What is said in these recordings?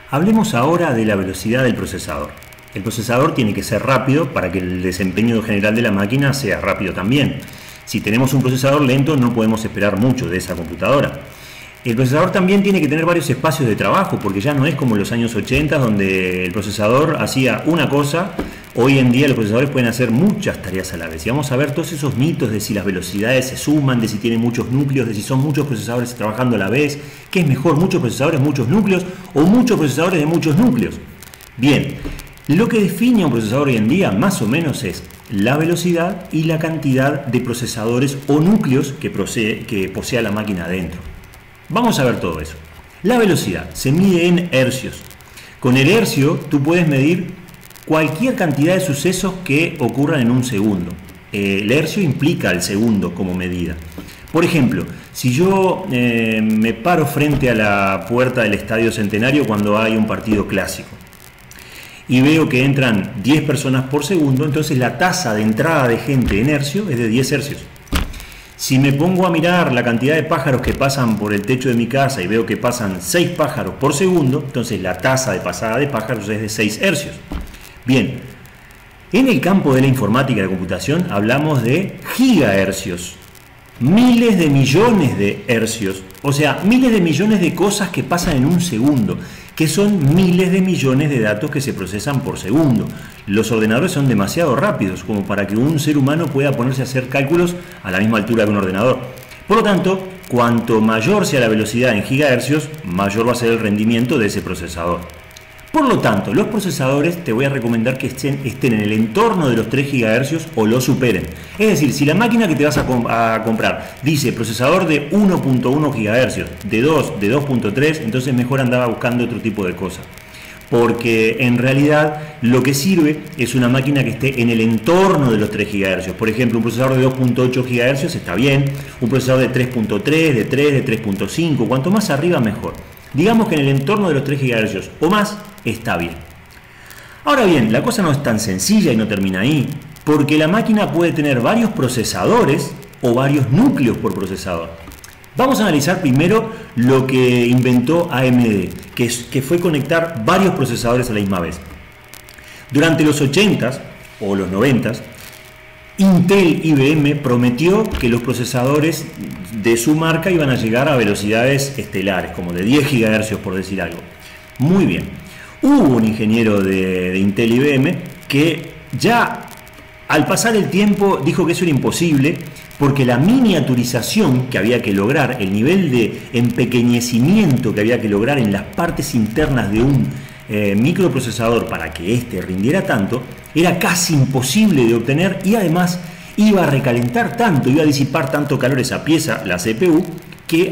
Hablemos ahora de la velocidad del procesador. El procesador tiene que ser rápido para que el desempeño general de la máquina sea rápido también. Si tenemos un procesador lento no podemos esperar mucho de esa computadora. El procesador también tiene que tener varios espacios de trabajo, porque ya no es como en los años 80 donde el procesador hacía una cosa. Hoy en día los procesadores pueden hacer muchas tareas a la vez. Y vamos a ver todos esos mitos de si las velocidades se suman, de si tienen muchos núcleos, de si son muchos procesadores trabajando a la vez. ¿Qué es mejor, muchos procesadores, muchos núcleos o muchos procesadores de muchos núcleos? Bien, lo que define a un procesador hoy en día más o menos es la velocidad y la cantidad de procesadores o núcleos que posea la máquina adentro. Vamos a ver todo eso. La velocidad se mide en hercios. Con el hercio tú puedes medir cualquier cantidad de sucesos que ocurran en un segundo. El hercio implica el segundo como medida. Por ejemplo, si yo me paro frente a la puerta del Estadio Centenario cuando hay un partido clásico y veo que entran 10 personas por segundo, entonces la tasa de entrada de gente en hercio es de 10 hercios. Si me pongo a mirar la cantidad de pájaros que pasan por el techo de mi casa y veo que pasan 6 pájaros por segundo, entonces la tasa de pasada de pájaros es de 6 hercios. Bien, en el campo de la informática y la computación hablamos de gigahercios, miles de millones de hercios, o sea, miles de millones de cosas que pasan en un segundo, que son miles de millones de datos que se procesan por segundo. Los ordenadores son demasiado rápidos como para que un ser humano pueda ponerse a hacer cálculos a la misma altura que un ordenador. Por lo tanto, cuanto mayor sea la velocidad en gigahercios, mayor va a ser el rendimiento de ese procesador. Por lo tanto, los procesadores te voy a recomendar que estén en el entorno de los 3 GHz o lo superen. Es decir, si la máquina que te vas a comprar dice procesador de 1.1 GHz, de 2, de 2.3, entonces mejor andaba buscando otro tipo de cosa. Porque en realidad lo que sirve es una máquina que esté en el entorno de los 3 GHz. Por ejemplo, un procesador de 2.8 GHz está bien, un procesador de 3.3, de 3, de 3.5, cuanto más arriba mejor. Digamos que en el entorno de los 3 GHz o más está bien. Ahora bien, la cosa no es tan sencilla y no termina ahí, porque la máquina puede tener varios procesadores o varios núcleos por procesador. Vamos a analizar primero lo que inventó AMD, que fue conectar varios procesadores a la misma vez. Durante los 80s o los 90s, Intel IBM prometió que los procesadores de su marca iban a llegar a velocidades estelares, como de 10 GHz por decir algo. Muy bien. Hubo un ingeniero de Intel IBM que ya al pasar el tiempo dijo que eso era imposible porque la miniaturización que había que lograr, el nivel de empequeñecimiento que había que lograr en las partes internas de un microprocesador para que éste rindiera tanto, era casi imposible de obtener y además iba a recalentar tanto, iba a disipar tanto calor esa pieza, la CPU, que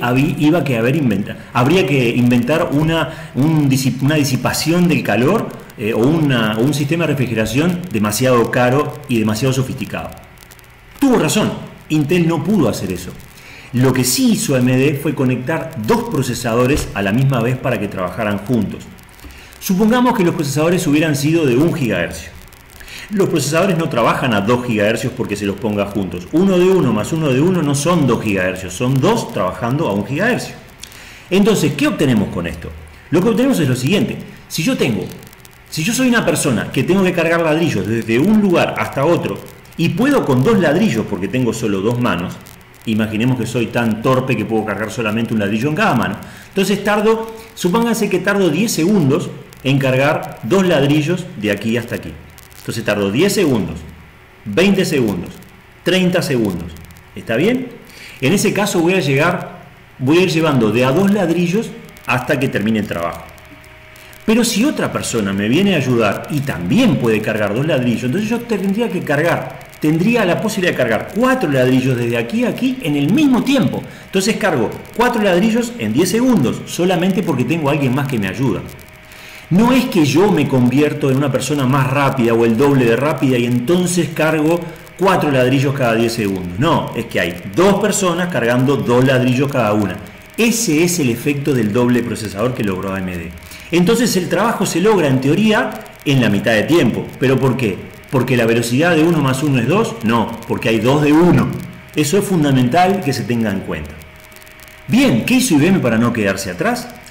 habría que inventar una disipación del calor o un sistema de refrigeración demasiado caro y demasiado sofisticado. Tuvo razón, Intel no pudo hacer eso. Lo que sí hizo AMD fue conectar 2 procesadores a la misma vez para que trabajaran juntos. Supongamos que los procesadores hubieran sido de 1 GHz. Los procesadores no trabajan a 2 GHz porque se los ponga juntos. 1 de 1 más 1 de 1 no son 2 GHz, son 2 trabajando a 1 GHz. Entonces, ¿qué obtenemos con esto? Lo que obtenemos es lo siguiente. Si yo soy una persona que tengo que cargar ladrillos desde un lugar hasta otro y puedo con 2 ladrillos porque tengo solo 2 manos, imaginemos que soy tan torpe que puedo cargar solamente un ladrillo en cada mano. Entonces supónganse que tardo 10 segundos en cargar 2 ladrillos de aquí hasta aquí. Entonces tardo 10 segundos, 20 segundos, 30 segundos. ¿Está bien? En ese caso voy a ir llevando de a 2 ladrillos hasta que termine el trabajo. Pero si otra persona me viene a ayudar y también puede cargar 2 ladrillos, entonces yo tendría la posibilidad de cargar 4 ladrillos desde aquí a aquí en el mismo tiempo. Entonces cargo 4 ladrillos en 10 segundos, solamente porque tengo a alguien más que me ayuda. No es que yo me convierto en una persona más rápida o el doble de rápida y entonces cargo 4 ladrillos cada 10 segundos. No, es que hay 2 personas cargando 2 ladrillos cada una. Ese es el efecto del doble procesador que logró AMD. Entonces el trabajo se logra en teoría en la mitad de tiempo. ¿Pero por qué? ¿Porque la velocidad de 1 más 1 es 2? No, porque hay 2 de 1. Eso es fundamental que se tenga en cuenta. Bien, ¿qué hizo IBM para no quedarse atrás?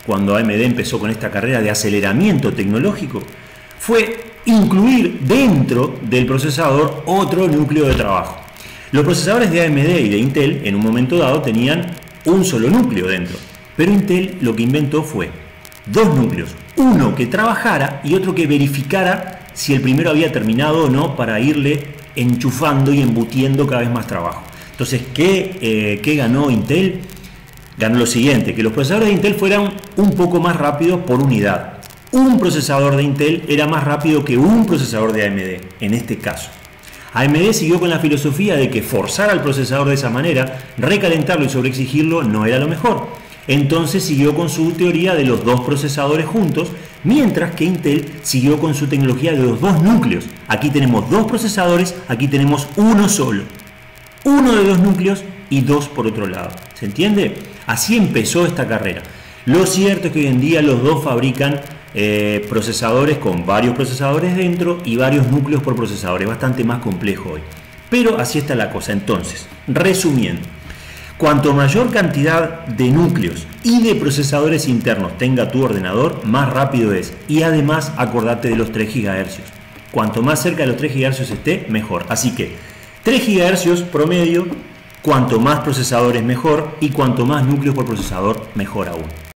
cuando AMD empezó con esta carrera de aceleramiento tecnológico, fue incluir dentro del procesador otro núcleo de trabajo. Los procesadores de AMD y de Intel en un momento dado tenían un solo núcleo dentro, pero Intel lo que inventó fue dos núcleos, uno que trabajara y otro que verificara si el primero había terminado o no, para irle enchufando y embutiendo cada vez más trabajo. Entonces, ¿qué ganó Intel? Ganó lo siguiente, que los procesadores de Intel fueran un poco más rápidos por unidad. Un procesador de Intel era más rápido que un procesador de AMD, en este caso. AMD siguió con la filosofía de que forzar al procesador de esa manera, recalentarlo y sobreexigirlo no era lo mejor. Entonces siguió con su teoría de los dos procesadores juntos, mientras que Intel siguió con su tecnología de los dos núcleos. Aquí tenemos dos procesadores, aquí tenemos uno solo. Uno de dos núcleos y dos por otro lado. ¿Se entiende? Así empezó esta carrera. Lo cierto es que hoy en día los dos fabrican procesadores con varios procesadores dentro y varios núcleos por procesador. Es bastante más complejo hoy. Pero así está la cosa. Entonces, resumiendo, cuanto mayor cantidad de núcleos y de procesadores internos tenga tu ordenador, más rápido es. Y además, acordate de los 3 GHz. Cuanto más cerca de los 3 GHz esté, mejor. Así que 3 GHz promedio, cuanto más procesadores mejor, y cuanto más núcleos por procesador, mejor aún.